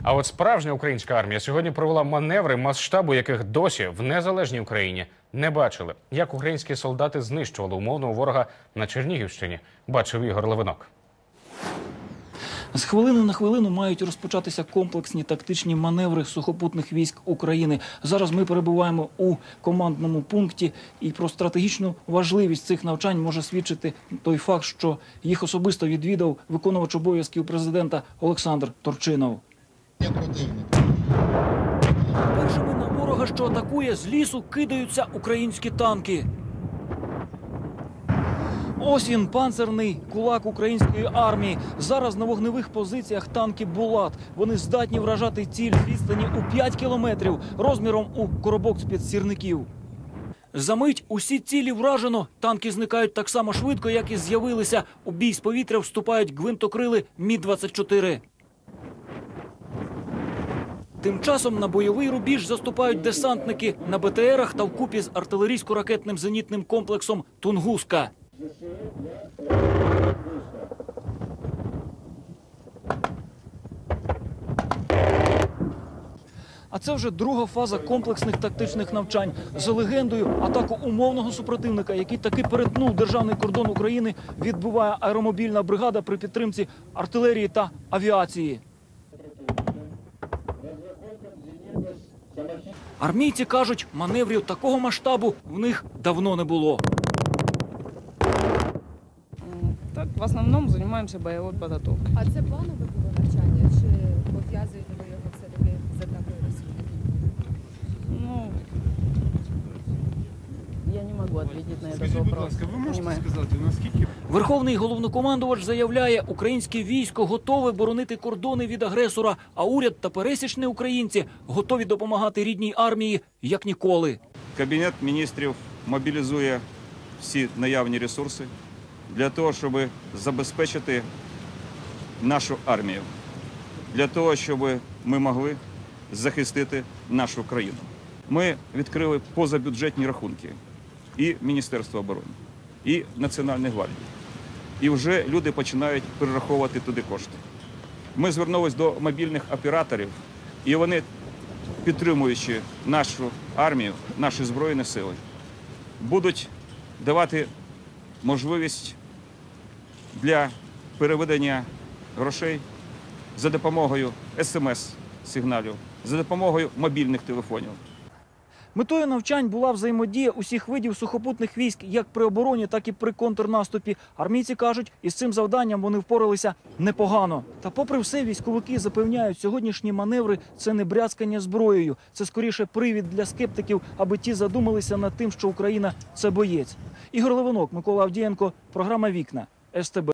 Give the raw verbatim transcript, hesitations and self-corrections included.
А от справжня українська армія сьогодні провела маневри, масштабу яких досі в незалежній Україні не бачили. Як українські солдати знищували умовного ворога на Чернігівщині, бачив Ігор Левинок. З хвилини на хвилину мають розпочатися комплексні тактичні маневри сухопутних військ України. Зараз ми перебуваємо у командному пункті, і про стратегічну важливість цих навчань може свідчити той факт, що їх особисто відвідав виконувач обов'язків президента Олександр Турчинов. Першими на ворога, що атакує, з лісу кидаються українські танки. Ось він, панцерний кулак української армії. Зараз на вогневих позиціях танки «Булат». Вони здатні вражати ціль з відстані у п'ять кілометрів, розміром у коробок з-під сірників. Замить усі цілі вражено. Танки зникають так само швидко, як і з'явилися. У бій з повітря вступають гвинтокрили Мі двадцять чотири. Тим часом на бойовий рубіж заступають десантники на Бе Те Ерах та вкупі з артилерійсько-ракетним зенітним комплексом «Тунгуска». А це вже друга фаза комплексних тактичних навчань. За легендою, атаку умовного супротивника, який таки перетнув державний кордон України, відбиває аеромобільна бригада при підтримці артилерії та авіації. Армійці кажуть, маневрів такого масштабу в них давно не було. Так, в основному займаємося бойовою підготовкою. А це планове було навчання, чи пов'язуєте ви його все-таки з атакою Росії? Ну, я не можу відповісти на цей Скажіть, будь вопрос. ласка, ви можете сказати, наскільки... Верховний головнокомандувач заявляє, українське військо готове боронити кордони від агресора, а уряд та пересічні українці готові допомагати рідній армії як ніколи. Кабінет міністрів мобілізує всі наявні ресурси для того, щоб забезпечити нашу армію, для того, щоб ми могли захистити нашу країну. Ми відкрили позабюджетні рахунки і Міністерства оборони, і Національної гвардії. І вже люди починають перераховувати туди кошти. Ми звернулися до мобільних операторів, і вони, підтримуючи нашу армію, наші Збройні сили, будуть давати можливість для переведення грошей за допомогою ес ем ес-сигналів, за допомогою мобільних телефонів. Метою навчань була взаємодія усіх видів сухопутних військ як при обороні, так і при контрнаступі. Армійці кажуть, із цим завданням вони впоралися непогано. Та попри все, військовики запевняють, сьогоднішні маневри – це не брязкання зброєю. Це скоріше привід для скептиків, аби ті задумалися над тим, що Україна – це боєць. Ігор Левинок, Микола Авдієнко, програма «Вікна», Ес Те Бе.